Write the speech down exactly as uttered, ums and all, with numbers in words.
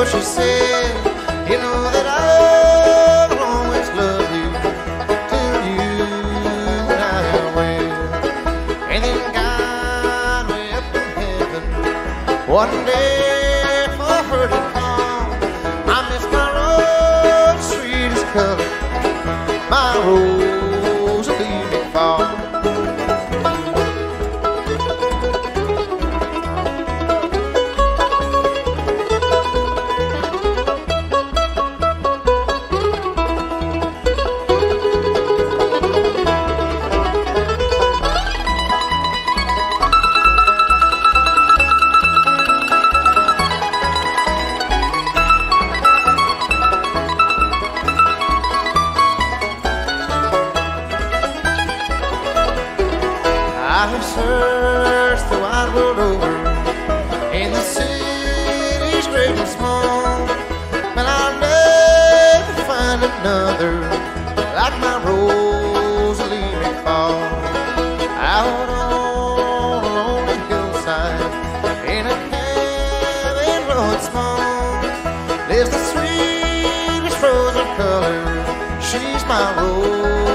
she said, you know that I'll always love you till you and I are wed. And then God way up in heaven one day for her to come. I miss my rose, sweetest color, my Rosa McFall. I have searched the wide world over, in the cities great and small, but I'll never find another like my Rosa McFall. Out on a lonely hillside, in a cabin low and small, lives the sweetest rose of color. She's my Rosa.